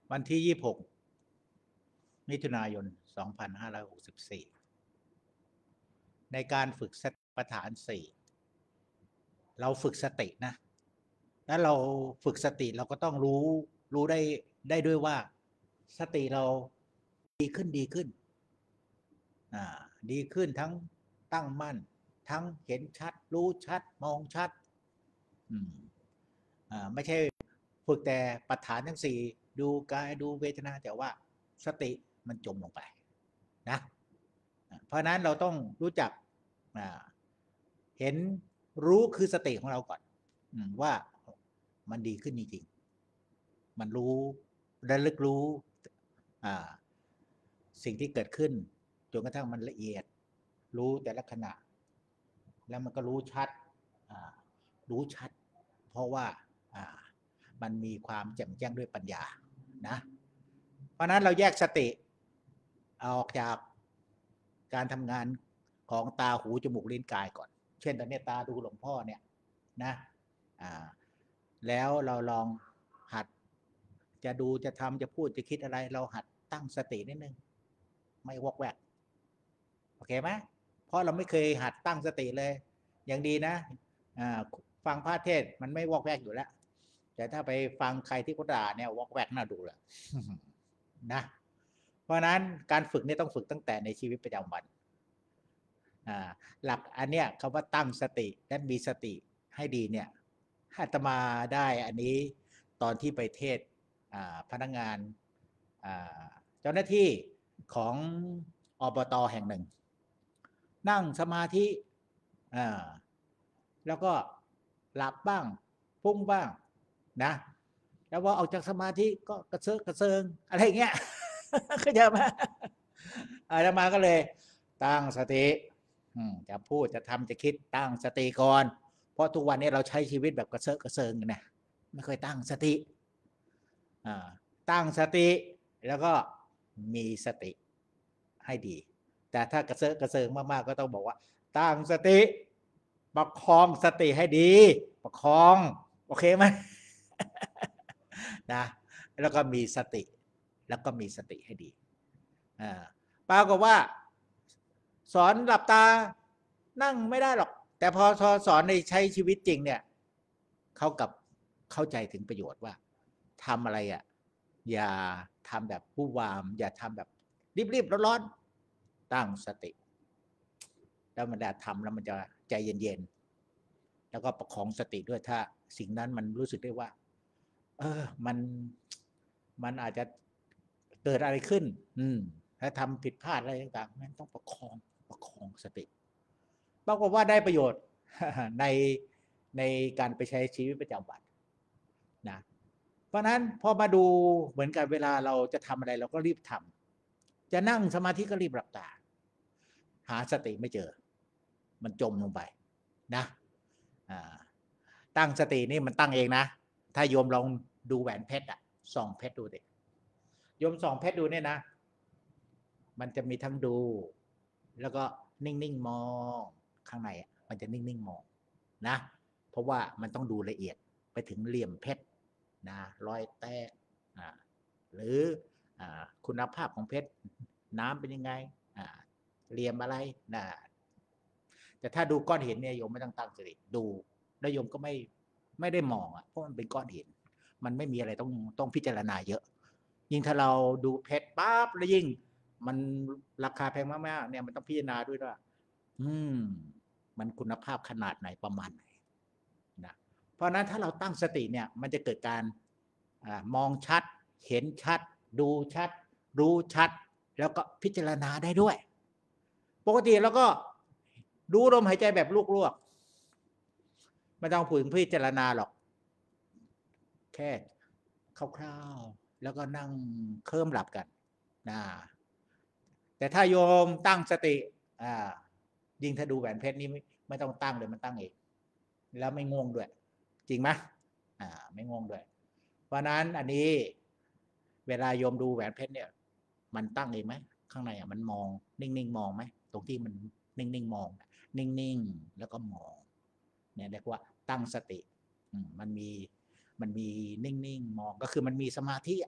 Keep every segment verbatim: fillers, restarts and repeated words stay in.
วันที่ยี่สิบหกมิถุนายนสองพันห้าร้อยหกสิบสี่ในการฝึกสติปัฏฐานสี่เราฝึกสตินะแล้วเราฝึกสติเราก็ต้องรู้รู้ได้ได้ด้วยว่าสติเราดีขึ้นดีขึ้นอ่าดีขึ้นทั้งตั้งมั่นทั้งเห็นชัดรู้ชัดมองชัดอืมอ่าไม่ใช่ฝึกแต่ปัฏฐานทั้งสี่ดูกายดูเวทนาแต่ว่าสติมันจมลงไปนะเพราะนั้นเราต้องรู้จักเห็นรู้คือสติของเราก่อนว่ามันดีขึ้นจริงๆมันรู้ระลึกรู้สิ่งที่เกิดขึ้นจนกระทั่งมันละเอียดรู้แต่ละขณะแล้วมันก็รู้ชัดรู้ชัดเพราะว่ามันมีความแจ่มแจ้งด้วยปัญญานะเพราะนั้นเราแยกสติออกจากการทำงานของตาหูจมูกลิ้นกายก่อนเช่นตอนนี้ตาดูหลวงพ่อเนี่ยนะแล้วเราลองหัดจะดูจะทำจะพูดจะคิดอะไรเราหัดตั้งสตินิดนึงไม่วอกแวกโอเคไหมเพราะเราไม่เคยหัดตั้งสติเลยอย่างดีนะฟังพระเทศมันไม่วอกแวกอยู่แล้วแต่ถ้าไปฟังใครที่เขาด่าเนี่ยวอกแวกน่าดูแหละนะเพราะนั้นการฝึกนี่ต้องฝึกตั้งแต่ในชีวิตประจำวันหลักอันเนี้ยคำว่าตั้งสติและมีสติให้ดีเนี่ยอาตมาได้อันนี้ตอนที่ไปเทศพนักงานเจ้าหน้าที่ของอบต.แห่งหนึ่งนั่งสมาธิแล้วก็หลับบ้างฟุ้งบ้างนะแล้วพอออกจากสมาธิก็กระเซาะกระเซิงอะไรเงี้ยเข้าใจไหมอาตมาก็เลยตั้งสติจะพูดจะทำจะคิดตั้งสติก่อนเพราะทุกวันนี้เราใช้ชีวิตแบบกระเซาะกระเซิงนะไม่เคยตั้งสติตั้งสติแล้วก็มีสติให้ดีแต่ถ้ากระเซาะกระเซิงมากๆก็ต้องบอกว่าตั้งสติประคองสติให้ดีประคองโอเคไหมนะแล้วก็มีสติแล้วก็มีสติให้ดีอ่าปรากฏว่าสอนหลับตานั่งไม่ได้หรอกแต่พอสอนในใช้ชีวิตจริงเนี่ยเขากับเข้าใจถึงประโยชน์ว่าทำอะไรอ่ะอย่าทำแบบผู้วามอย่าทำแบบรีบๆร้อนๆตั้งสติแล้วมันจะทำแล้วมันจะใจเย็นๆแล้วก็ประคองสติด้วยถ้าสิ่งนั้นมันรู้สึกได้ว่าเออมันมันอาจจะเกิดอะไรขึ้นอืมถ้าทำผิดพลาดอะไรต่างๆนั้นต้องประคองประคองสติปรากฏว่าได้ประโยชน์ในในการไปใช้ชีวิตประจำวันนะเพราะนั้นพอมาดูเหมือนกันเวลาเราจะทำอะไรเราก็รีบทำจะนั่งสมาธิก็รีบหลับตาหาสติไม่เจอมันจมลงไปนะตั้งสตินี่มันตั้งเองนะถ้าโยมลองดูแหวนเพชรอะส่องเพชรดูดิโยมส่องเพชรดูเนี่ยนะมันจะมีทั้งดูแล้วก็นิ่งๆมองข้างในมันจะนิ่งๆมองนะเพราะว่ามันต้องดูละเอียดไปถึงเหลี่ยมเพชรนะรอยแตกหรือคุณภาพของเพชรน้ำเป็นยังไงเหลี่ยมอะไรนะแต่ถ้าดูก้อนหินเนี่ยโยมไม่ต้องตั้งสติดูแล้วโยมก็ไม่ไม่ได้มองอ่ะเพราะมันเป็นก้อนหินมันไม่มีอะไรต้องต้องพิจารณาเยอะยิ่งถ้าเราดูเพชรปั๊บแล้วยิ่งมันราคาแพงมากๆเนี่ยมันต้องพิจารณาด้วยว่าอืมมันคุณภาพขนาดไหนประมาณไหนนะเพราะนั้นถ้าเราตั้งสติเนี่ยมันจะเกิดการมองชัดเห็นชัดดูชัดรู้ชัดแล้วก็พิจารณาได้ด้วยปกติแล้วก็รู้ลมหายใจแบบลวกๆไม่ต้องพูดถึงพิจารณาหรอกแค่คร่าวๆแล้วก็นั่งเคลิ้มหลับกันนะแต่ถ้าโยมตั้งสติอ่ายิ่งถ้าดูแหวนเพชรนี่ไม่ไม่ต้องตั้งเลยมันตั้งเองแล้วไม่ง่วงด้วยจริงไหมอ่าไม่ง่วงด้วยเพราะนั้นอันนี้เวลาโยมดูแหวนเพชรเนี่ยมันตั้งเองไหมข้างในอ่ะมันมองนิ่งๆมองไหมตรงที่มันนิ่งๆมองนิ่งๆแล้วก็มองเนี่ยเรียกว่าตั้งสติมันมีมันมีนิ่งๆมองก็คือมันมีสมาธิ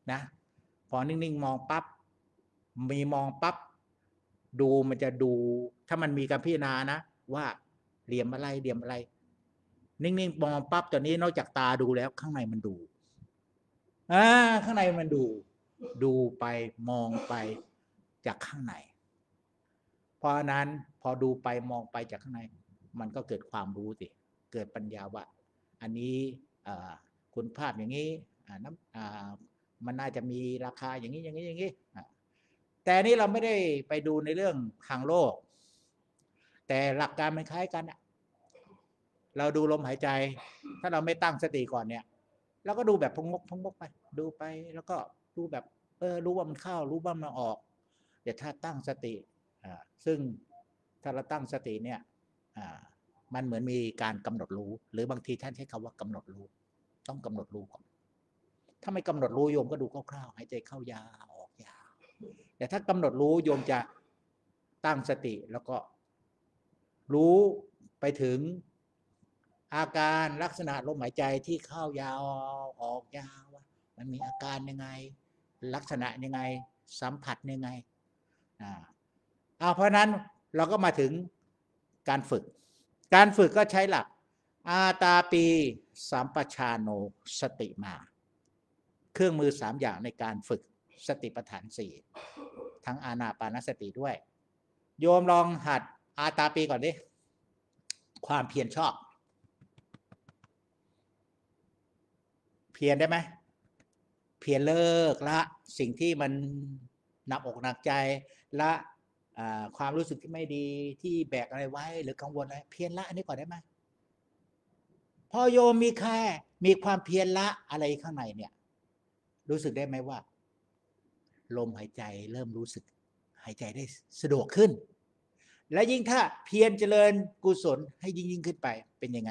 นะพอนิ่งๆมองปั๊บมีมองปั๊บดูมันจะดูถ้ามันมีการพิจารณานะว่าเหลี่ยมอะไรเหลี่ยมอะไรนิ่งๆมองปั๊บตอนนี้นอกจากตาดูแล้วข้างในมันดูอ่าข้างในมันดูดูไปมองไปจากข้างในเพราะนั้นพอดูไปมองไปจากข้างในมันก็เกิดความรู้สิเกิดปัญญาว่าอันนี้คุณภาพอย่างนี้น้ำมันน่าจะมีราคาอย่างนี้อย่างนี้อย่างนี้แต่นี้เราไม่ได้ไปดูในเรื่องทางโลกแต่หลักการมันคล้ายกันเราดูลมหายใจถ้าเราไม่ตั้งสติก่อนเนี่ยเราก็ดูแบบพงกพงกไปดูไปแล้วก็ดูแบบเออรู้ว่ามันเข้ารู้ว่ามันออกแต่ถ้าตั้งสติอ่าซึ่งถ้าเราตั้งสติเนี่ยอ่ามันเหมือนมีการกำหนดรู้หรือบางทีท่านใช้คำว่ากำหนดรู้ต้องกำหนดรู้ก่อนถ้าไม่กำหนดรู้โยมก็ดูคร่าวๆหายใจเข้ายาวออกยาวแต่ถ้ากำหนดรู้โยมจะตั้งสติแล้วก็รู้ไปถึงอาการลักษณะลมหายใจที่เข้ายาวออกยาวมันมีอาการยังไงลักษณะยังไงสัมผัสยังไงอ่าเอาเพราะนั้นเราก็มาถึงการฝึกการฝึกก็ใช้หลักอาตาปีสัมปชาโนสติมาเครื่องมือสามอย่างในการฝึกสติปัฏฐานสี่ทั้งอานาปานสติด้วยโยมลองหัดอาตาปีก่อนดิความเพียรชอบเพียรได้ไหมเพียรเลิกละสิ่งที่มันหนักอกหนักใจละความรู้สึกที่ไม่ดีที่แบกอะไรไว้หรือกังวลอะไรเพียรละอันนี้ก่อนได้ไหมพอโยมมีแค่มีความเพียรละอะไรข้างในเนี่ยรู้สึกได้ไหมว่าลมหายใจเริ่มรู้สึกหายใจได้สะดวกขึ้นและยิ่งถ้าเพียรเจริญกุศลให้ยิ่งยิ่งขึ้นไปเป็นยังไง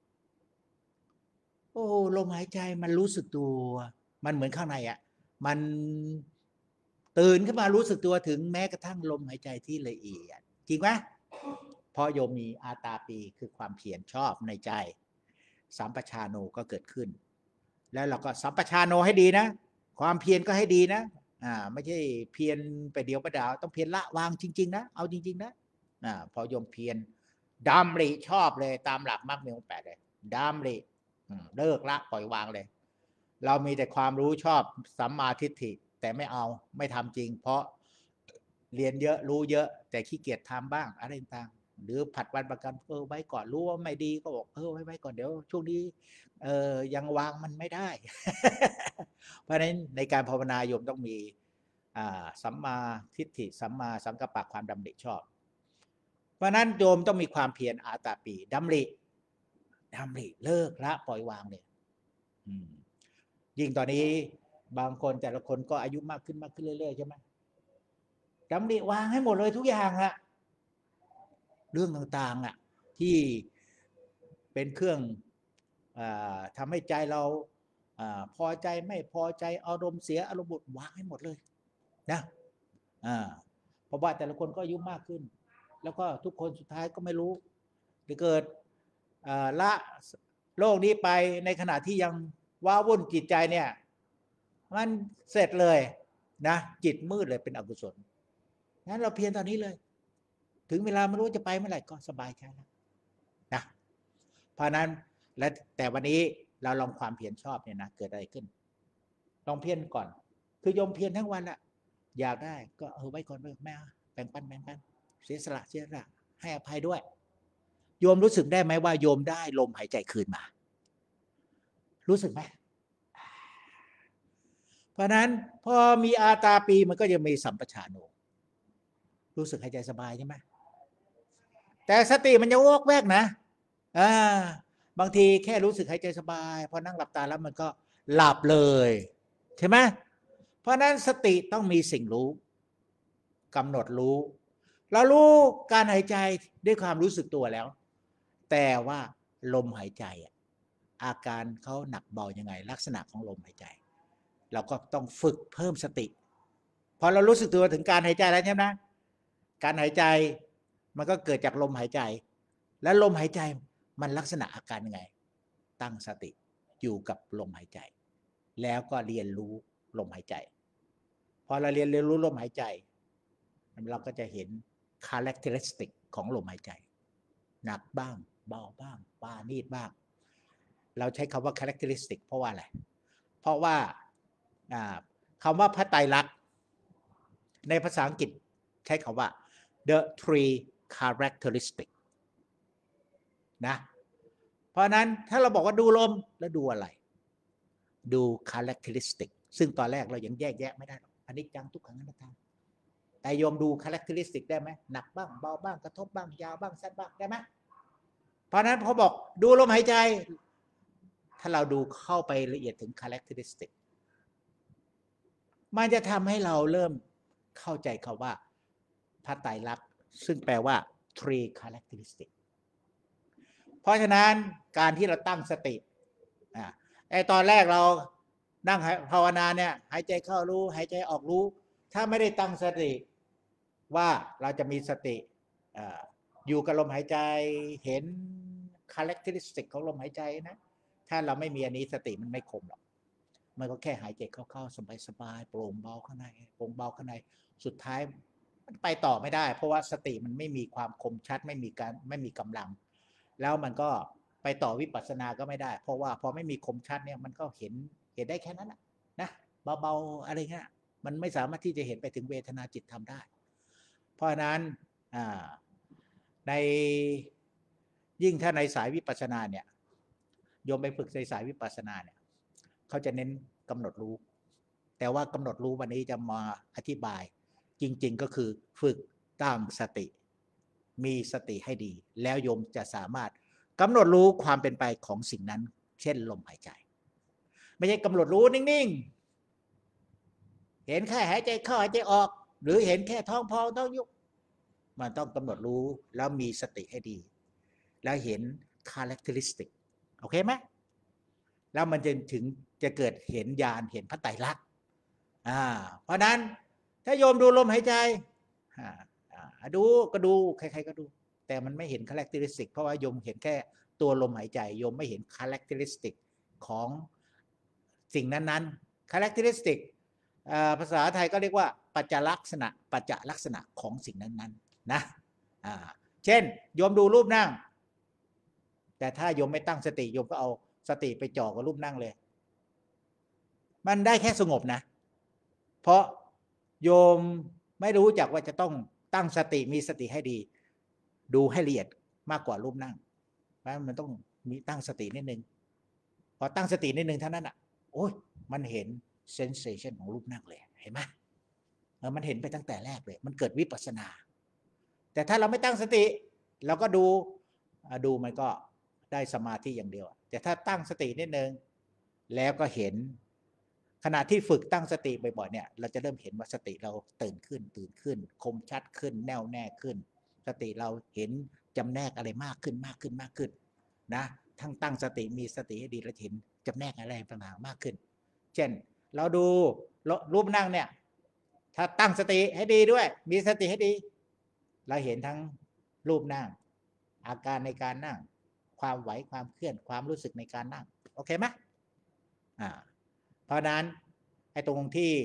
โอ้ลมหายใจมันรู้สึกตัวมันเหมือนข้างในอ่ะมันตื่นขึ้นมารู้สึกตัวถึงแม้กระทั่งลมหายใจที่ละเอียดจริงไหมเพราะโยมมีอาตาปีคือความเพียรชอบในใจสัมปชาโนก็เกิดขึ้นแล้วเราก็สัมปชาโนให้ดีนะความเพียรก็ให้ดีนะอ่าไม่ใช่เพียรไปเดียวประดาวต้องเพียรละวางจริงๆนะเอาจริงๆนะอ่าพอโยมเพียรดำริชอบเลยตามหลักมรรคมีองค์แปดเลยดำริเลิกละปล่อยวางเลยเรามีแต่ความรู้ชอบสัมมาทิฏฐิแต่ไม่เอาไม่ทำจริงเพราะเรียนเยอะรู้เยอะแต่ขี้เกียจทำบ้างอะไรต่างหรือผัดวันประกันเออไว้ก่อนรู้ว่าไม่ดีก็บอกเออไว้ไว้ก่อนเดี๋ยวช่วงนี้เออยังวางมันไม่ได้ เพราะฉะนั้นในการภาวนาโยมต้องมีสัมมาทิฏฐิสัมมาสังกัปปะความดำริชอบเพราะนั้นโยมต้องมีความเพียรอาตาปีดำริดำริเลิกละปล่อยวางเลยยิ่งตอนนี้บางคนแต่ละคนก็อายุมากขึ้นมากขึ้นเรื่อยๆใช่ไหมดำริวางให้หมดเลยทุกอย่างอะเรื่องต่างๆอะที่เป็นเครื่องทำให้ใจเราพอใจไม่พอใจอารมณ์เสียอารมณ์บุดวางให้หมดเลยนะเพราะว่าแต่ละคนก็อายุมากขึ้นแล้วก็ทุกคนสุดท้ายก็ไม่รู้จะเกิดละโลกนี้ไปในขณะที่ยังว้าวุ่นจิตใจเนี่ยมันเสร็จเลยนะจิตมืดเลยเป็นอกุศลงั้นเราเพียรตอนนี้เลยถึงเวลาไม่รู้จะไปเมื่อไหร่ก็สบายใจแล้วนะเพราะนั้นและแต่วันนี้เราลองความเพียรชอบเนี่ยนะเกิดอะไรขึ้นลองเพียรก่อนคือยมเพียรทั้งวันอะอยากได้ก็เออไว้ก่อนไว้แม่แบ่งปันแบ่งปันเสียสละเสียสละให้อภัยด้วยโยมรู้สึกได้ไหมว่าโยมได้ลมหายใจคืนมารู้สึกไหมเพราะนั้นพอมีอาตาปีมันก็จะมีสัมปชาโนรู้สึกหายใจสบายใช่ไหมแต่สติมันจะวอกแวกนะอ่าบางทีแค่รู้สึกหายใจสบายพอนั่งหลับตาแล้วมันก็หลับเลยใช่ไหมเพราะนั้นสติต้องมีสิ่งรู้กำหนดรู้เรารู้การหายใจด้วยความรู้สึกตัวแล้วแต่ว่าลมหายใจอาการเขาหนักเบายังไงลักษณะของลมหายใจเราก็ต้องฝึกเพิ่มสติพอเรารู้สึกตัวถึงการหายใจแล้วใช่ไหมการหายใจมันก็เกิดจากลมหายใจและลมหายใจมันลักษณะอาการยังไงตั้งสติอยู่กับลมหายใจแล้วก็เรียนรู้ลมหายใจพอเราเรียนเรียนรู้ลมหายใจเราก็จะเห็น characteristic ของลมหายใจหนักบ้างเบาบ้างปานีดบ้างเราใช้คำว่า characteristic เพราะว่าอะไรเพราะว่าคำว่าพระไตรลักษณ์ในภาษาอังกฤษใช้คำว่า the three characteristic นะเพราะนั้นถ้าเราบอกว่าดูลมแล้วดูอะไรดู characteristic ซึ่งตอนแรกเรายังแยกแยะไม่ได้หรอกอนิจจังทุกขังอนัตตาแต่โยมดู characteristic ได้ไหมหนักบ้างเบาบ้างกระทบบ้างยาวบ้างสั้นบ้างได้ไหมเพราะนั้นพอบอกดูลมหายใจถ้าเราดูเข้าไปละเอียดถึง characteristic มันจะทำให้เราเริ่มเข้าใจคำว่าพระไตรลักษณ์ซึ่งแปลว่า three characteristic เพราะฉะนั้นการที่เราตั้งสติอ่าไอตอนแรกเรานั่งภาวนาเนี่ยหายใจเข้ารู้หายใจออกรู้ถ้าไม่ได้ตั้งสติว่าเราจะมีสติอ่าอยู่กับลมหายใจเห็น characteristic ของลมหายใจนะถ้าเราไม่มีอันนี้สติมันไม่คมหรอกมันก็แค่หายใจเข้าๆสบายๆโปร่งเบาข้างในโปร่งเบาข้างในสุดท้ายมันไปต่อไม่ได้เพราะว่าสติมันไม่มีความคมชัดไม่มีการไม่มีกำลังแล้วมันก็ไปต่อวิปัสสนาก็ไม่ได้เพราะว่าพอไม่มีคมชัดเนี่ยมันก็เห็นเห็นได้แค่นั้นนะเบาๆอะไรเงี้ยมันไม่สามารถที่จะเห็นไปถึงเวทนาจิตธรรมได้เพราะฉะนั้นในยิ่งถ้าในสายวิปัสสนาเนี่ยโยมไปฝึกในสายวิปัสสนาเนี่ยเขาจะเน้นกำหนดรู้แต่ว่ากำหนดรู้วันนี้จะมาอธิบายจริงๆก็คือฝึกตั้งสติมีสติให้ดีแล้วโยมจะสามารถกำหนดรู้ความเป็นไปของสิ่งนั้นเช่นลมหายใจไม่ใช่กำหนดรู้นิ่งๆเห็นแค่หายใจเข้าหายใจออกหรือเห็นแค่ท้องพองท้องยุบมันต้องกำหนดรู้แล้วมีสติให้ดีแล้วเห็น characteristic โอเคไหมแล้วมันจะถึงจะเกิดเห็นญาณเห็นพระไตรลักษณ์อ่าเพราะนั้นถ้าโยมดูลมหายใจอ่าดูก็ดูใครๆก็ดูแต่มันไม่เห็น characteristic เพราะว่าโยมเห็นแค่ตัวลมหายใจโยมไม่เห็น characteristic ของสิ่งนั้นๆ characteristic ภาษาไทยก็เรียกว่าปัจจลักษณะปัจจลักษณะของสิ่งนั้นๆนะอ่าเช่นโยมดูรูปนั่งแต่ถ้าโยมไม่ตั้งสติโยมก็เอาสติไปจ่อกับรูปนั่งเลยมันได้แค่สงบนะเพราะโยมไม่รู้จักว่าจะต้องตั้งสติมีสติให้ดีดูให้ละเอียดมากกว่ารูปนั่งเพราะมันต้องมีตั้งสตินิดนึงพอตั้งสตินิดนึงเท่านั้นอ่ะโอ้ยมันเห็นเซนเซชันของรูปนั่งเลยเห็นไหมเออมันเห็นไปตั้งแต่แรกเลยมันเกิดวิปัสสนาแต่ถ้าเราไม่ตั้งสติเราก็ดูดูมันก็ได้สมาธิอย่างเดียวแต่ถ้าตั้งสตินิดนึงแล้วก็เห็นขณะที่ฝึกตั้งสติบ่อยๆเนี่ยเราจะเริ่มเห็นว่าสติเราตื่นขึ้นตื่นขึ้นคมชัดขึ้นแน่วแน่ขึ้นสติเราเห็นจำแนกอะไรมากขึ้นมากขึ้นมากขึ้นนะทั้งตั้งสติมีสติให้ดีแล้วเห็นจำแนกอะไรต่างๆมากขึ้นเช่นเราดูรูปนั่งเนี่ยถ้าตั้งสติให้ดีด้วยมีสติให้ดีเราเห็นทั้งรูปนั่งอาการในการนั่งความไหวความเคลื่อนความรู้สึกในการนั่งโอเคไหมอ่าเพราะนั้นไอ้ตรงที่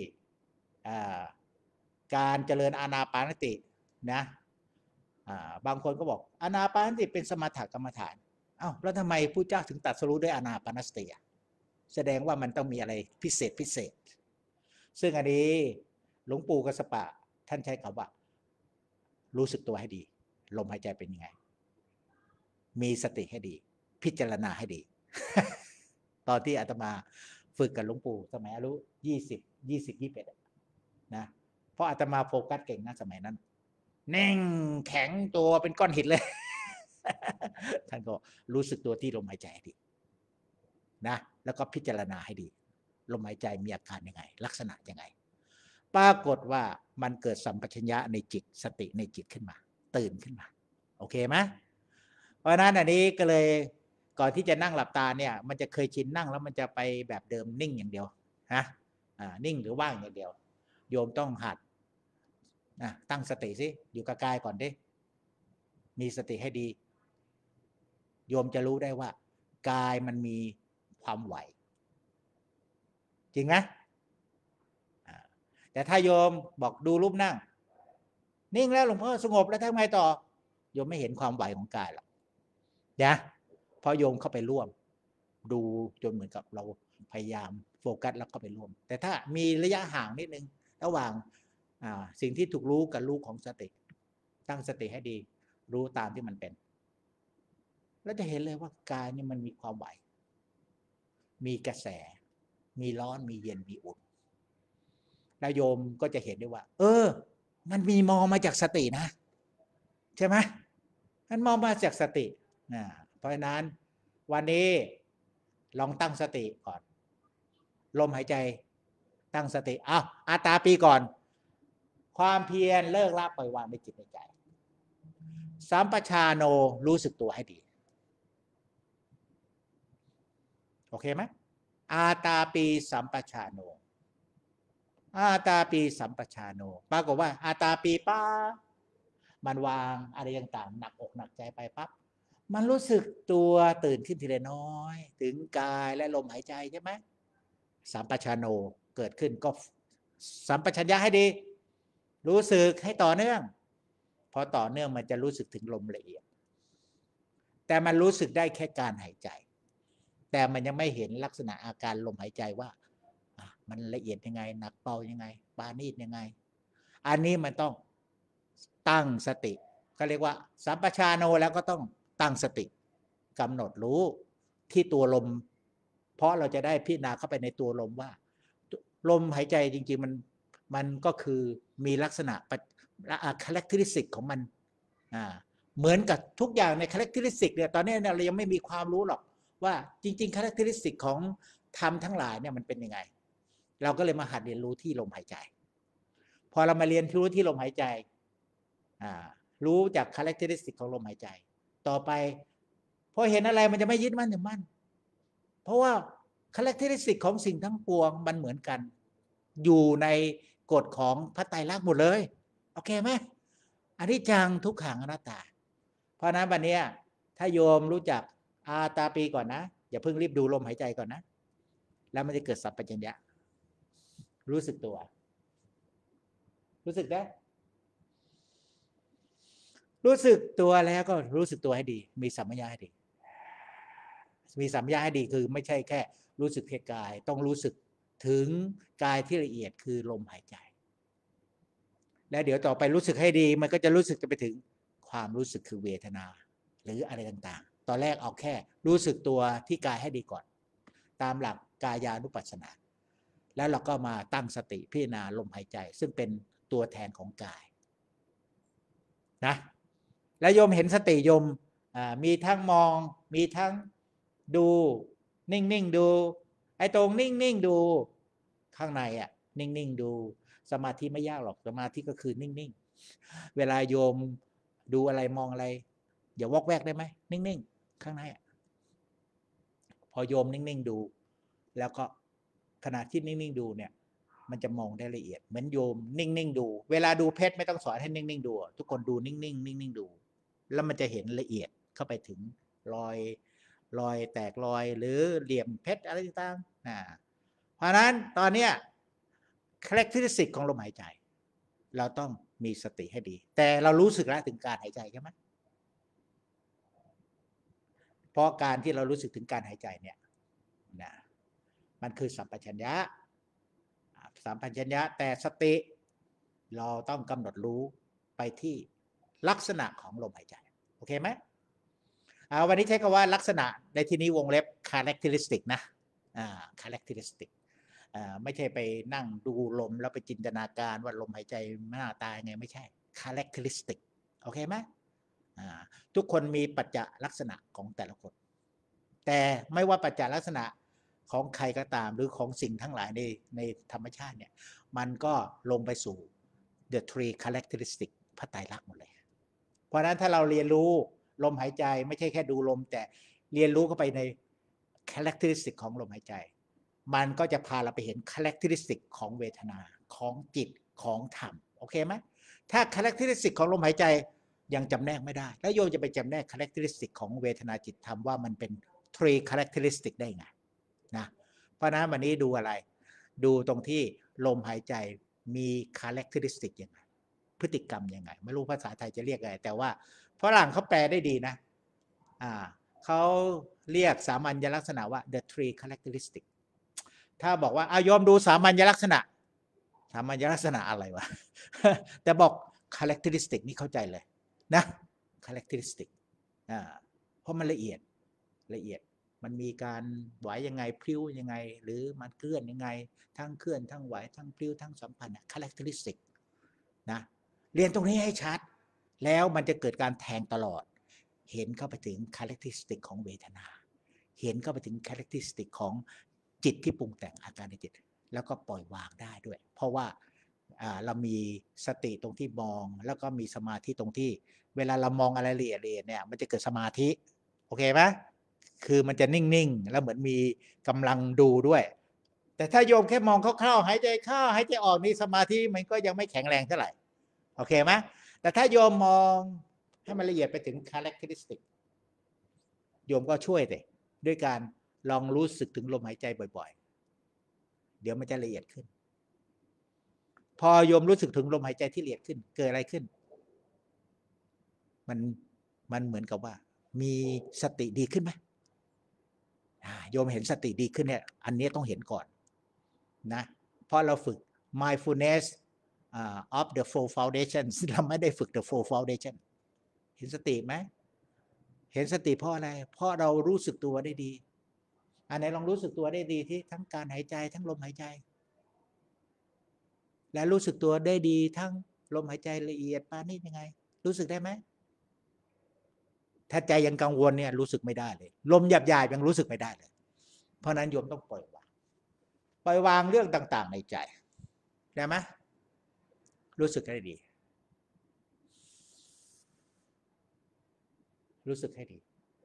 การเจริญอานาปานสตินะบางคนก็บอกอานาปานสติเป็นสมถกรรมฐานอ้าวแล้วทำไมพระเจ้าถึงตรัสรู้ด้วยอานาปานสติแสดงว่ามันต้องมีอะไรพิเศษพิเศษซึ่งอันนี้หลวงปู่กัสสปะท่านใช้คำว่ารู้สึกตัวให้ดีลมหายใจเป็นยังไงมีสติให้ดีพิจารณาให้ดี ตอนที่อาตมาฝึกกับหลวงปู่สมัยอายุยี่สิบยี่สิบยี่สิบเอ็ดนะเพราะอาตมาโฟกัสเก่งนะสมัยนั้นเน่งแข็งตัวเป็นก้อนหินเลย ท่านก็รู้สึกตัวที่ลมหายใจให้ดีนะแล้วก็พิจารณาให้ดีลมหายใจมีอาการยังไงลักษณะยังไงปรากฏว่ามันเกิดสัมปชัญญะในจิตสติในจิตขึ้นมาตื่นขึ้นมาโอเคไหมเพราะนั้นอันนี้ก็เลยก่อนที่จะนั่งหลับตาเนี่ยมันจะเคยชินนั่งแล้วมันจะไปแบบเดิมนิ่งอย่างเดียวนะอ่านิ่งหรือว่างอย่างเดียวโยมต้องหัดนะตั้งสติสิอยู่กับกายก่อนดิมีสติให้ดีโยมจะรู้ได้ว่ากายมันมีความไหวจริงไหมแต่ถ้าโยมบอกดูรูปนั่งนิ่งแล้วหลวงพ่อสงบแล้วทำไงต่อโยมไม่เห็นความไหวของกายหรอกนะเพราะโยมเข้าไปร่วมดูจนเหมือนกับเราพยายามโฟกัสแล้วก็ไปร่วมแต่ถ้ามีระยะห่างนิดนึงระหว่างสิ่งที่ถูกรู้กับรู้ของสติตั้งสติให้ดีรู้ตามที่มันเป็นแล้วจะเห็นเลยว่ากายนี่มันมีความไหวมีกระแสมีร้อนมีเย็นมีอุ่นแล้วโยมก็จะเห็นได้ว่าเออมันมีมองมาจากสตินะใช่ไหมมันมองมาจากสตินะเพราะฉะนั้นวันนี้ลองตั้งสติก่อนลมหายใจตั้งสติอ้าวอาตาปีก่อนความเพียรเลิกละปล่อยวางในจิตในใจสัมปชาโนรู้สึกตัวให้ดีโอเคไหมอาตาปีสัมปชาโนอาตาปีสัมปชาโนปรากฏว่าอาตาปีป้ามันวางอะไรต่างๆหนักอกหนักใจไปปั๊บมันรู้สึกตัวตื่นขึ้นทีละน้อยถึงกายและลมหายใจใช่ไหมสัมปชาโนเกิดขึ้นก็สัมปชัญญะให้ดีรู้สึกให้ต่อเนื่องพอต่อเนื่องมันจะรู้สึกถึงลมละเอียดแต่มันรู้สึกได้แค่การหายใจแต่มันยังไม่เห็นลักษณะอาการลมหายใจว่ามันละเอียดยังไงหนักเบายังไงปานีตยังไงอันนี้มันต้องตั้งสติก็เรียกว่าสัมปชาโนแล้วก็ต้องตั้งสติกำหนดรู้ที่ตัวลมเพราะเราจะได้พิจารณาเข้าไปในตัวลมว่าลมหายใจจริงๆมันมันก็คือมีลักษณะคุณลักษณะของมันเหมือนกับทุกอย่างในคุณลักษณะเนี่ยตอนนี้เรายังไม่มีความรู้หรอกว่าจริงๆคุณลักษณะของธรรมทั้งหลายเนี่ยมันเป็นยังไงเราก็เลยมาหัดเรียนรู้ที่ลมหายใจพอเรามาเรียนรู้ที่ลมหายใจรู้จากคุณลักษณะของลมหายใจต่อไปพอเห็นอะไรมันจะไม่ยึดมั่นถือมั่นเพราะว่าคุณลักษณะของสิ่งทั้งปวงมันเหมือนกันอยู่ในกฎของพระไตรลักษณ์หมดเลยโอเคไหมอนิจจังทุกขังอนัตตาเพราะนั้นวันนี้ถ้าโยมรู้จักอาตาปีก่อนนะอย่าเพิ่งรีบดูลมหายใจก่อนนะแล้วมันจะเกิดสัพพัญญะรู้สึกตัวรู้สึกได้รู้สึกตัวแล้วก็รู้สึกตัวให้ดีมีสัมปชัญญะให้ดีมีสัมปชัญญะให้ดีคือไม่ใช่แค่รู้สึกแค่กายต้องรู้สึกถึงกายที่ละเอียดคือลมหายใจแล้วเดี๋ยวต่อไปรู้สึกให้ดีมันก็จะรู้สึกจะไปถึงความรู้สึกคือเวทนาหรืออะไรต่างๆตอนแรกเอาแค่รู้สึกตัวที่กายให้ดีก่อนตามหลักกายานุปัสสนาแล้วเราก็มาตั้งสติพิจารณาลมหายใจซึ่งเป็นตัวแทนของกายนะแล้วโยมเห็นสติโยมมีทั้งมองมีทั้งดูนิ่งๆดูไอ้ตรงนิ่งๆดูข้างในอ่ะนิ่งๆดูสมาธิไม่ยากหรอกสมาธิก็คือนิ่งๆเวลาโยมดูอะไรมองอะไรอย่าวอกแวกได้ไหมนิ่งๆข้างในอ่ะพอโยมนิ่งๆดูแล้วก็ขณะที่นิ่งๆดูเนี่ยมันจะมองได้ละเอียดเหมือนโยมนิ่งๆดูเวลาดูเพชรไม่ต้องสอนให้นิ่งๆดูทุกคนดูนิ่งๆนิ่งๆดูแล้วมันจะเห็นละเอียดเข้าไปถึงรอยรอยแตกรอยหรือเหลี่ยมเพชรอะไรต่างๆนะเพราะนั้นตอนเนี้ยคุณลักษณะของลมหายใจเราต้องมีสติให้ดีแต่เรารู้สึกแล้วถึงการหายใจใช่ไหมเพราะการที่เรารู้สึกถึงการหายใจเนี่ยนะมันคือสัมปชัญญะสัมปชัญญะแต่สติเราต้องกำหนดรู้ไปที่ลักษณะของลมหายใจโอเคไหมเอาวันนี้ใช้คำว่าลักษณะในที่นี้วงเล็บ characteristic นะอ่า characteristic อ่าไม่ใช่ไปนั่งดูลมแล้วไปจินตนาการว่าลมหายใจหน้าตาไงไม่ใช่ characteristic โอเคไหมอ่าทุกคนมีปัจจลักษณะของแต่ละคนแต่ไม่ว่าปัจจลักษณะของใครก็ตามหรือของสิ่งทั้งหลายในในธรรมชาติเนี่ยมันก็ลงไปสู่ the three characteristic พระไตรลักษณ์หมดเลยเพราะฉะนั้นถ้าเราเรียนรู้ลมหายใจไม่ใช่แค่ดูลมแต่เรียนรู้เข้าไปใน characteristic ของลมหายใจมันก็จะพาเราไปเห็น characteristic ของเวทนาของจิตของธรรมโอเคไหมถ้า characteristic ของลมหายใจยังจำแนกไม่ได้แล้วโยมจะไปจำแนก characteristic ของเวทนาจิตธรรมว่ามันเป็น three characteristic ได้ไงนะเพราะนั้นวันนี้ดูอะไรดูตรงที่ลมหายใจมี characteristic ยังไงพฤติกรรมยังไงไม่รู้ภาษาไทยจะเรียกไงแต่ว่าฝรั่งเขาแปลได้ดีนะอ่าเขาเรียกสามัญลักษณะว่า the three characteristic ถ้าบอกว่าอายอมดูสามัญลักษณะสามัญลักษณะอะไรวะ แต่บอก characteristic นี่เข้าใจเลยนะ characteristic อ่าเพราะมันละเอียดละเอียดมันมีการไหวยังไงพลิ้วยังไงหรือมันเคลื่อนยังไงทั้งเคลื่อนทั้งไหวทั้งพลิ้วทั้งสัมพันธ์ characteristic นะเรียนตรงนี้ให้ชัดแล้วมันจะเกิดการแทงตลอดเห็นเข้าไปถึง characteristic ของเวทนาเห็นเข้าไปถึง characteristic ของจิตที่ปรุงแต่งอาการในจิตแล้วก็ปล่อยวางได้ด้วยเพราะว่าเรามีสติตรงที่มองแล้วก็มีสมาธิตรงที่เวลาเรามองอะไรละเอียดเนี่ยมันจะเกิดสมาธิโอเคไหมคือมันจะนิ่งๆแล้วเหมือนมีกำลังดูด้วยแต่ถ้าโยมแค่มองคร่าวๆหายใจเข้าหายใจออกนี่สมาธิมันก็ยังไม่แข็งแรงเท่าไหร่โอเคไหมแต่ถ้าโยมมองให้มันละเอียดไปถึง characteristic โยมก็ช่วยเลยด้วยการลองรู้สึกถึงลมหายใจบ่อยๆเดี๋ยวมันจะละเอียดขึ้นพอโยมรู้สึกถึงลมหายใจที่ละเอียดขึ้นเกิดอะไรขึ้นมันมันเหมือนกับว่ามีสติดีขึ้นไหมโยมเห็นสติดีขึ้นเนี่ยอันนี้ต้องเห็นก่อนนะเพราะเราฝึก mindfulness uh, of the four foundations เราไม่ได้ฝึก the four foundation เห็นสติไหมเห็นสติเพราะอะไรเพราะเรารู้สึกตัวได้ดีอันไหนลองรู้สึกตัวได้ดีที่ทั้งการหายใจทั้งลมหายใจและรู้สึกตัวได้ดีทั้งลมหายใจละเอียดปานนี้ยังไงรู้สึกได้ไหมถ้าใจยังกังวลเนี่ยรู้สึกไม่ได้เลยลมหยาบๆยังรู้สึกไม่ได้เลยเพราะนั้นโยมต้องปล่อยวางปล่อยวางเรื่องต่างๆในใจได้ไหมรู้สึกให้ดีรู้สึกให้ดี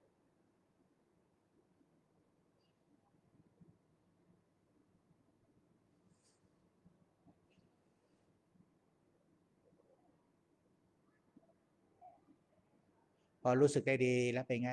พอรู้สึกได้ดีแล้วเป็นไง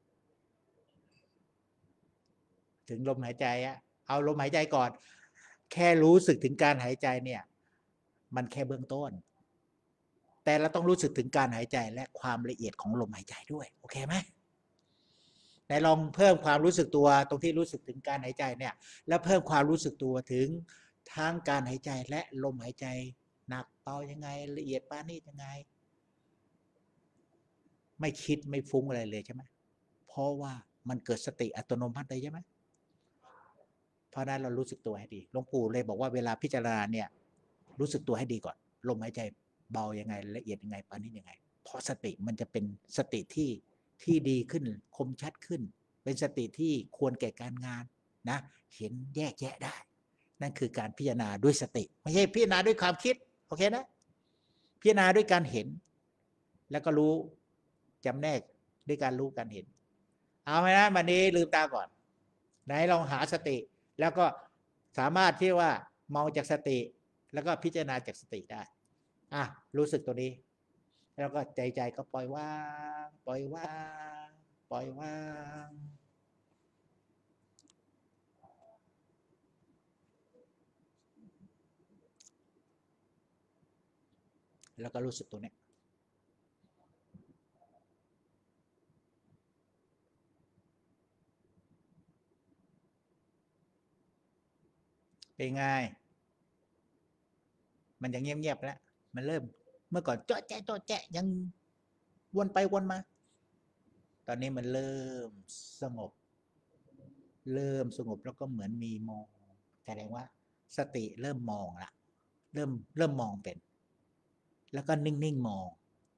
ถึงลมหายใจอะเอาลมหายใจก่อนแค่รู้สึกถึงการหายใจเนี่ยมันแค่เบื้องต้นแต่เราต้องรู้สึกถึงการหายใจและความละเอียดของลมหายใจด้วยโอเคไหมไหนลองเพิ่มความรู้สึกตัวตรงที่รู้สึกถึงการหายใจเนี่ยแล้วเพิ่มความรู้สึกตัวถึงทั้งการหายใจและลมหายใจหนักเบายังไงละเอียดปานนี้ยังไงไม่คิดไม่ฟุ้งอะไรเลยใช่ไหมเพราะว่ามันเกิดสติอัตโนมัติเลยใช่ไหมเพราะนั้นเรารู้สึกตัวให้ดีหลวงปู่เลยบอกว่าเวลาพิจารณาเนี่ยรู้สึกตัวให้ดีก่อนลมหายใจเบายังไงละเอียดยังไงปานนี้ยังไงเพราะสติมันจะเป็นสติที่ที่ดีขึ้นคมชัดขึ้นเป็นสติที่ควรแก่การงานนะเห็นแยกแยะได้นั่นคือการพิจารณาด้วยสติไม่ใช่พิจารณาด้วยความคิดโอเคนะพิจารณาด้วยการเห็นแล้วก็รู้จำแนกด้วยการรู้การเห็นเอาไหมนะวันนี้ลืมตาก่อนไหนลองหาสติแล้วก็สามารถที่ว่ามองจากสติแล้วก็พิจารณาจากสติได้อ่ะรู้สึกตัวนี้แล้วก็ใจใจก็ปล่อยวางปล่อยวางปล่อยวางแล้วก็รู้สึกตัวนี้เป็นไงมันยังเงียบๆแล้วมันเริ่มเมื่อก่อนเจาะแจ๊ะเจาะแจ๊ะยังวนไปวนมาตอนนี้มันเริ่มสงบเริ่มสงบแล้วก็เหมือนมีมองแสดงว่าสติเริ่มมองละเริ่มเริ่มมองเป็นแล้วก็นิ่งๆมอง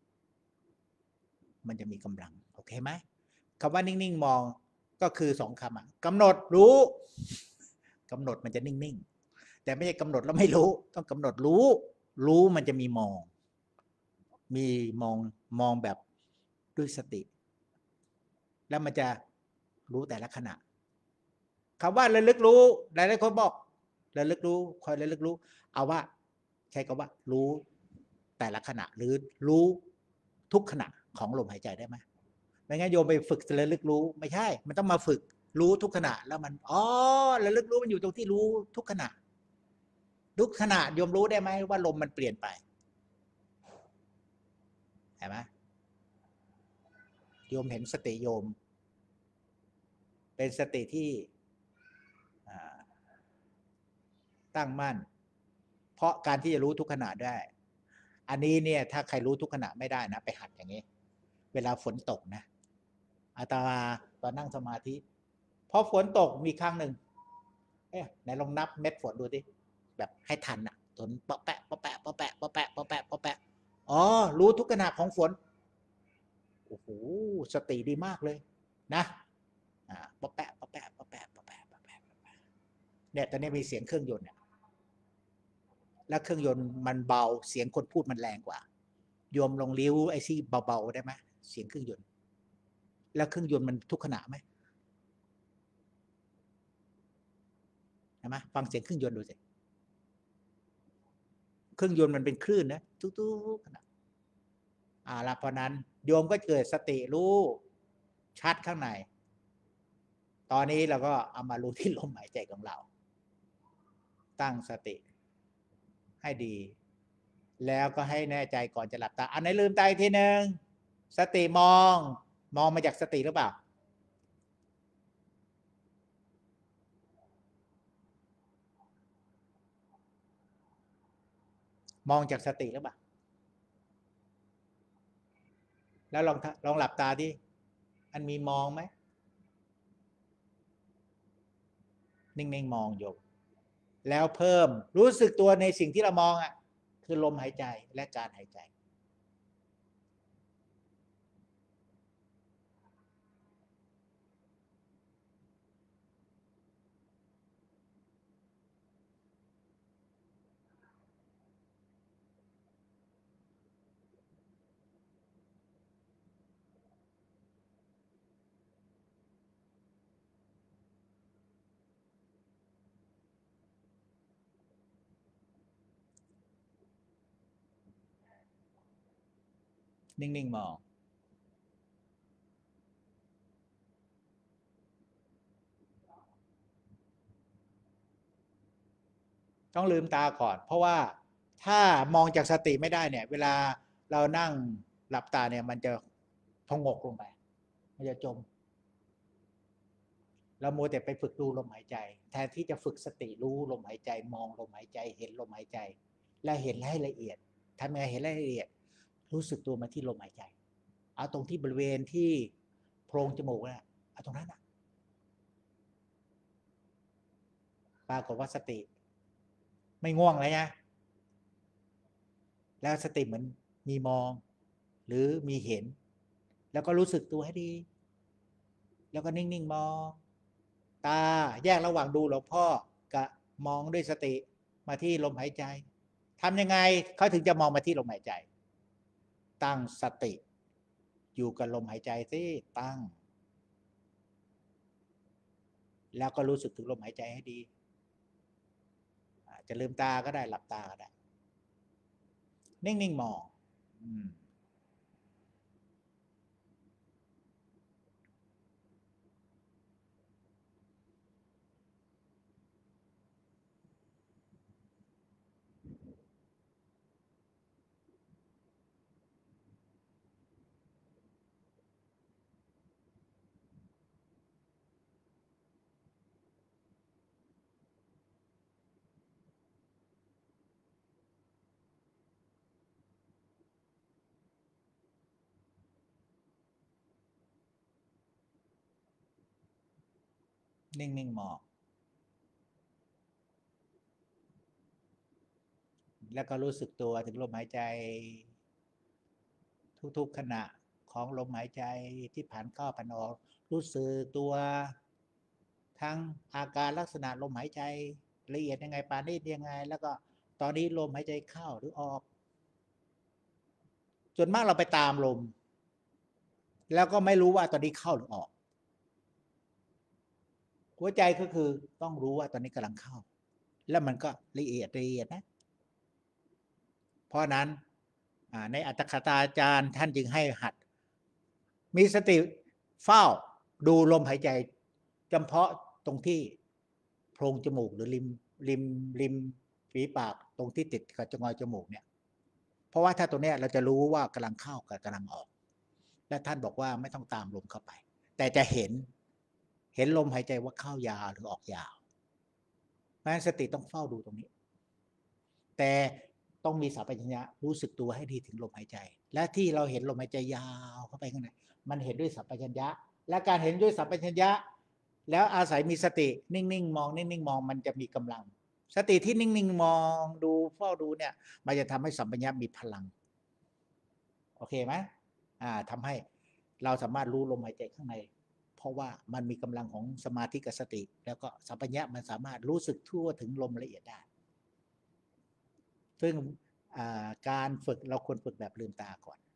มันจะมีกำลังโอเคไหมคำว่านิ่งๆมองก็คือสองคำอ่ะกำหนดรู้กำหนดมันจะนิ่งๆแต่ไม่ใช่กำหนดแล้วไม่รู้ต้องกำหนดรู้รู้มันจะมีมองมีมองมองแบบด้วยสติแล้วมันจะรู้แต่ละขณะคำว่าระลึกรู้หลายๆคนบอกระลึกรู้คอยระลึกรู้เอาว่าใช้คำว่ารู้แต่ละขณะหรือรู้ทุกขณะของลมหายใจได้ไหมไม่งั้นโยมไปฝึกระลึกรู้ไม่ใช่มันต้องมาฝึกรู้ทุกขณะแล้วมันอ๋อระลึกรู้มันอยู่ตรงที่รู้ทุกขณะทุกขณะโยมรู้ได้ไหมว่าลมมันเปลี่ยนไปเห็นไหมโยมเห็นสติโยมเป็นสติที่ตั้งมั่นเพราะการที่จะรู้ทุกขณะได้อันนี้เนี่ยถ้าใครรู้ทุกขณะไม่ได้นะไปหัดอย่างนี้เวลาฝนตกนะอาตมาตอนนั่งสมาธิพอฝนตกมีครั้งหนึ่งเอ๊ะไหนลองนับเม็ดฝนดูดิแบบให้ทันอ่ะฝนปะแปะปะแปะปะแปะปะแปะปะแปะปะแปะอ๋อรู้ทุกขณะของฝนโอ้โหสติดีมากเลยนะอ่าปะแปะปะแปะปะแปะปะแปะปะแปะเนี่ยตอนนี้มีเสียงเครื่องยนต์เนี่ยแล้วเครื่องยนต์มันเบาเสียงคนพูดมันแรงกว่าโยมลองลิ้วไอ้ที่เบาๆได้ไหมเสียงเครื่องยนต์แล้วเครื่องยนต์มันทุกขณะไหมเห็นไหมฟังเสียงเครื่องยนต์ดูสิเครื่องยนต์มันเป็นคลื่นนะทุกๆขณะอ่าแล้วเพราะนั้นโยมก็เกิดสติรู้ชัดข้างในตอนนี้เราก็เอามารู้ที่ลมหายใจของเราตั้งสติให้ดีแล้วก็ให้แน่ใจก่อนจะหลับตาอันไหนลืมตาอีกทีหนึ่งสติมองมองมาจากสติหรือเปล่ามองจากสติหรือเปล่าแล้วลองลองหลับตาดิอันมีมองไหมนิ่งๆมองโยมแล้วเพิ่มรู้สึกตัวในสิ่งที่เรามองอ่ะคือลมหายใจและการหายใจนิ่งๆมองต้องลืมตาก่อนเพราะว่าถ้ามองจากสติไม่ได้เนี่ยเวลาเรานั่งหลับตาเนี่ยมันจะพองกลงไปมันจะจมเราโมแต่ไปฝึกดูลมหายใจแทนที่จะฝึกสติรู้ลมหายใจมองลมหายใจเห็นลมหายใจและเห็นให้ละเอียดทำยังไงเห็นให้ละเอียดรู้สึกตัวมาที่ลมหายใจเอาตรงที่บริเวณที่โพรงจมูกนะเอาตรงนั้นนะปรากฏว่าสติไม่ง่วงเลยนะแล้วสติเหมือนมีมองหรือมีเห็นแล้วก็รู้สึกตัวให้ดีแล้วก็นิ่งๆมองตาแยกระหว่างดูหลวงพ่อกับมองด้วยสติมาที่ลมหายใจทำยังไงเขาถึงจะมองมาที่ลมหายใจตั้งสติอยู่กับลมหายใจสิตั้งแล้วก็รู้สึกถึงลมหายใจให้ดีจะลืมตาก็ได้หลับตาก็ได้นิ่งๆมองนิ่งๆมองแล้วก็รู้สึกตัวถึงลมหายใจทุกๆขณะของลมหายใจที่ผ่านเข้าผ่านออกรู้สึกตัวทั้งอาการลักษณะลมหายใจละเอียดยังไงปานนี้ยังไงแล้วก็ตอนนี้ลมหายใจเข้าหรือออกส่วนมากเราไปตามลมแล้วก็ไม่รู้ว่าตอนนี้เข้าหรือออกหัวใจก็คือต้องรู้ว่าตอนนี้กำลังเข้าแล้วมันก็ละเอียดละเอียดนะเพราะนั้นในอัตถกถาจารย์ท่านจึงให้หัดมีสติเฝ้าดูลมหายใจเฉพาะตรงที่โพรงจมูกหรือริมริมริมฝีฝีปากตรงที่ติดกับจงอยจมูกเนี่ยเพราะว่าถ้าตรงเนี้ยเราจะรู้ว่ากำลังเข้ากับกำลังออกและท่านบอกว่าไม่ต้องตามลมเข้าไปแต่จะเห็นเห็นลมหายใจว่าเข้ายาวหรือออกยาวเพราะฉะนั้นสติต้องเฝ้าดูตรงนี้แต่ต้องมีสัมปชัญญะรู้สึกตัวให้ดีถึงลมหายใจและที่เราเห็นลมหายใจยาวเข้าไปข้างในมันเห็นด้วยสัมปชัญญะและการเห็นด้วยสัมปชัญญะแล้วอาศัยมีสตินิ่งๆมองนิ่งๆมองมันจะมีกำลังสติที่นิ่งๆมองดูเฝ้าดูเนี่ยมันจะทำให้สัมปชัญญะมีพลังโอเคไหมอ่าทำให้เราสามารถรู้ลมหายใจข้างในเพราะว่ามันมีกำลังของสมาธิกับสติแล้วก็สัมปชัญญะมันสามารถรู้สึกทั่วถึงลมละเอียดได้ซึ่งการฝึกเราควรฝึกแบบลืมตาก่อน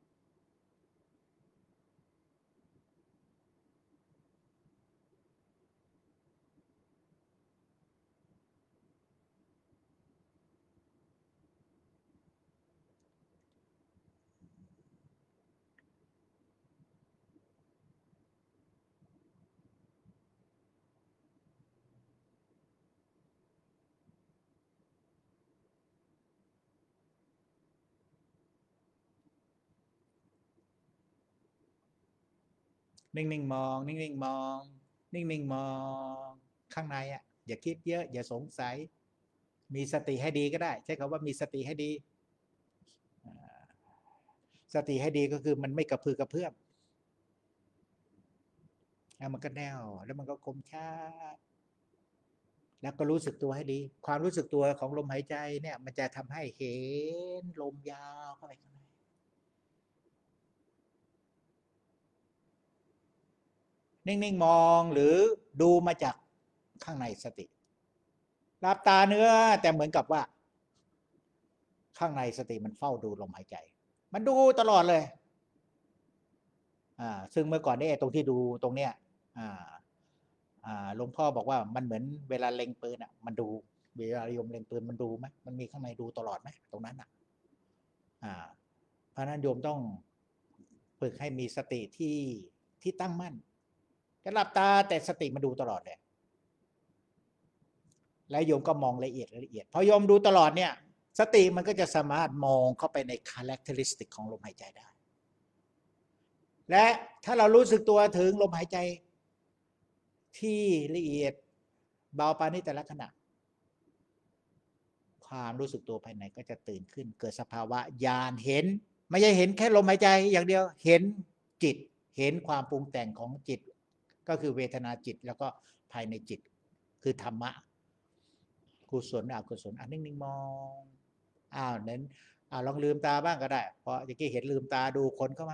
นิ่งๆมองนิ่งๆมองนิ่งๆมองข้างในอ่ะอย่าคิดเยอะอย่าสงสัยมีสติให้ดีก็ได้ใช้คำว่ามีสติให้ดีสติให้ดีก็คือมันไม่กระพือกระเพื่อมแล้วมันก็แน่วแล้วมันก็คมชัดแล้วก็รู้สึกตัวให้ดีความรู้สึกตัวของลมหายใจเนี่ยมันจะทำให้เห็นลมยาวเข้าไปข้างในนิ่งๆมองหรือดูมาจากข้างในสติหลับตาเนื้อแต่เหมือนกับว่าข้างในสติมันเฝ้าดูลมหายใจมันดูตลอดเลยอ่าซึ่งเมื่อก่อนนี่ตรงที่ดูตรงเนี้ยอ่าอ่าหลวงพ่อบอกว่ามันเหมือนเวลาเล็งปืนอ่ะมันดูเวลาโยมเล็งปืนมันดูไหมมันมีข้างในดูตลอดไหมตรงนั้นอ่ะอ่าเพราะนั้นโยมต้องฝึกให้มีสติที่ที่ตั้งมั่นจะหลับตาแต่สติมันดูตลอดเลยแล้วโยมก็มองละเอียดละเอียดพอโยมดูตลอดเนี่ยสติมันก็จะสามารถมองเข้าไปใน characteristic ของลมหายใจได้และถ้าเรารู้สึกตัวถึงลมหายใจที่ละเอียดเบาปานนี้แต่ละขณะความรู้สึกตัวภายในก็จะตื่นขึ้นเกิดสภาวะญาณเห็นไม่ใช่เห็นแค่ลมหายใจอย่างเดียวเห็นจิตเห็นความปรุงแต่งของจิตก็คือเวทนาจิตแล้วก็ภายในจิตคือธรรมะกุศลอกุศลอ่ะนิ่งๆมองอ้าวเน้นอ้าวลองลืมตาบ้างก็ได้เพราะเมื่อกี้เห็นลืมตาดูคนเข้ามา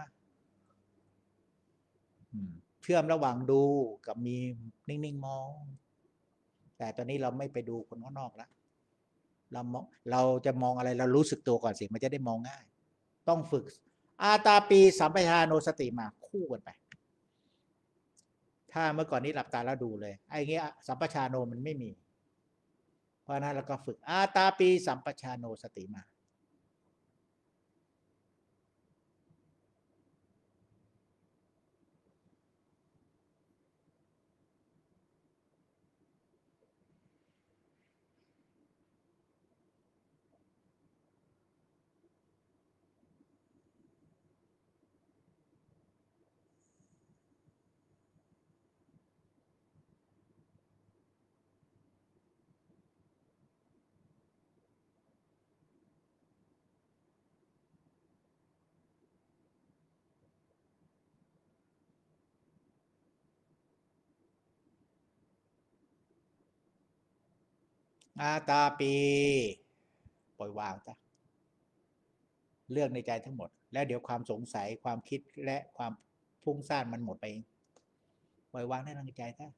เชื่อมระหว่างดูกับมีนิ่งๆมองแต่ตอนนี้เราไม่ไปดูคนข้างนอกแล้วเราเราจะมองอะไรเรารู้สึกตัวก่อนสิมันจะได้มองง่ายต้องฝึกอาตาปีสัมปชาโนสติมาคู่กันไปถ้าเมื่อก่อนนี้หลับตาแล้วดูเลยไอ้เงี้ยสัมปชาโนมันไม่มีเพราะนั้นเราก็ฝึกอาตาปีสัมปชาโนสติมาอาตาปีปล่อยวางจ้ะเรื่องในใจทั้งหมดแล้วเดี๋ยวความสงสัยความคิดและความฟุ้งซ่านมันหมดไปเองปล่อยวางในใจซะ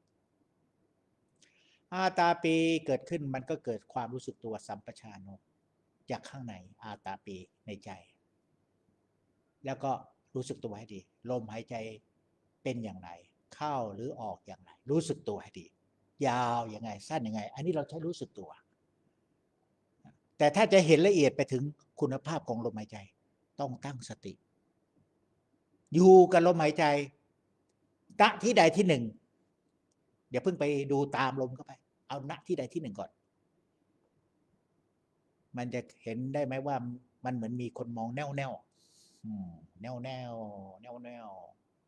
อาตาปีเกิดขึ้นมันก็เกิดความรู้สึกตัวสัมปชานโนจากข้างในอาตาปีในใจแล้วก็รู้สึกตัวให้ดีลมหายใจเป็นอย่างไรเข้าหรือออกอย่างไรรู้สึกตัวให้ดียาวยังไงสั้นยังไงอันนี้เราใช้รู้สึกตัวแต่ถ้าจะเห็นละเอียดไปถึงคุณภาพของลมหายใจต้องตั้งสติอยู่กับลมหายใจณที่ใดที่หนึ่งอย่าเพิ่งไปดูตามลมเข้าไปเอาณที่ใดที่หนึ่งก่อนมันจะเห็นได้ไหมว่ามันเหมือนมีคนมองแน่วแน่วแน่วแน่วแน่วแน่ว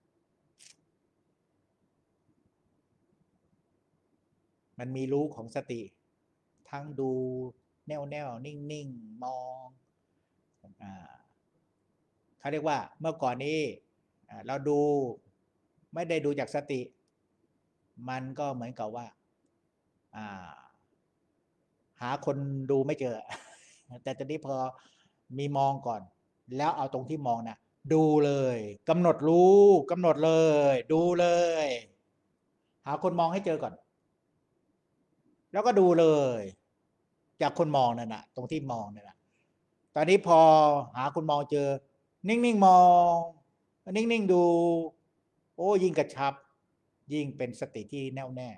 มันมีรู้ของสติ ทั้งดูแน่วแน่วนิ่งนิ่งมองอ่าเขาเรียกว่าเมื่อก่อนนี้เราดูไม่ได้ดูจากสติ มันก็เหมือนกับว่าอ่าหาคนดูไม่เจอ แต่ตอนนี้พอมีมองก่อน แล้วเอาตรงที่มองนะ่ะดูเลยกำหนดรู้กำหนดเลย ดูเลย หาคนมองให้เจอก่อน แล้วก็ดูเลย จากคนมองนั่นนะตรงที่มองนั่นนะตอนนี้พอหาคนมองเจอ นิ่งๆมองนิ่งๆดู โอ้ยิ่งกระชับ ยิ่งเป็นสติที่แน่วแน่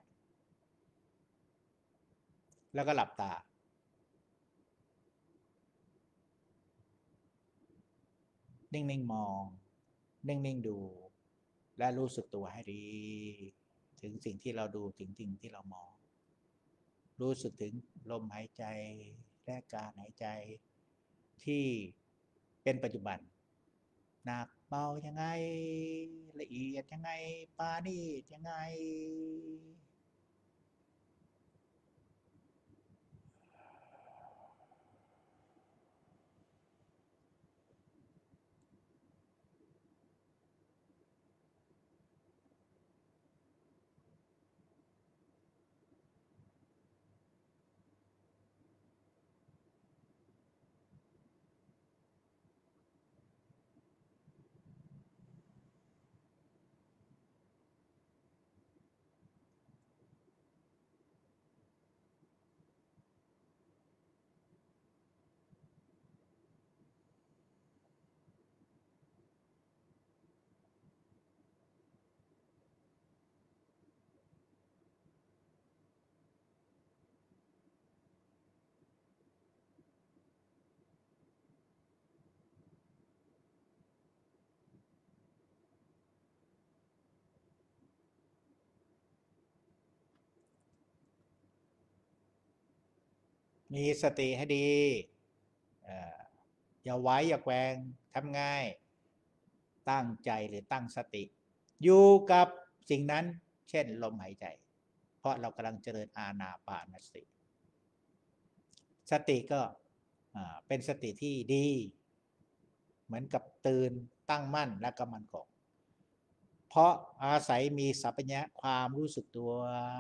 แล้วก็หลับตา นิ่งๆมองนิ่งๆดู และรู้สึกตัวให้ดี ถึงสิ่งที่เราดูถึงสิ่งที่เรามอง รู้สึกถึงลมหายใจและการหายใจที่เป็นปัจจุบันหนักเบายังไงละเอียดยังไงปาณีตยังไงมีสติให้ดีอย่าไว้อย่าแกวงทำง่ายตั้งใจหรือตั้งสติอยู่กับสิ่งนั้นเช่นลมหายใจเพราะเรากำลังเจริญอานาปานสติสติก็เป็นสติที่ดีเหมือนกับตื่นตั้งมั่นและก็มั่นคงเพราะอาศัยมีสัพพัญญะความรู้สึกตัว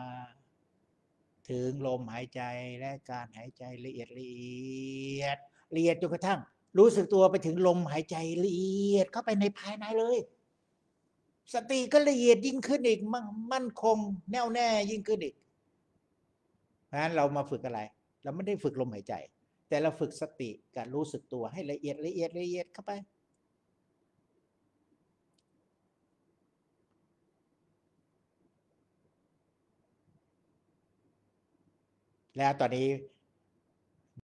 ถึงลมหายใจและการหายใจละเอียดละเอียดละเอียดจนกระทั่งรู้สึกตัวไปถึงลมหายใจละเอียดเข้าไปในภายในเลยสติก็ละเอียดยิ่งขึ้นอีกมั่นคงแน่วแน่ยิ่งขึ้นอีกเพราะฉะนั้นเรามาฝึกอะไรเราไม่ได้ฝึกลมหายใจแต่เราฝึกสติกับรู้สึกตัวให้ละเอียดละเอียดละเอียดเข้าไปแล้วตอนนี้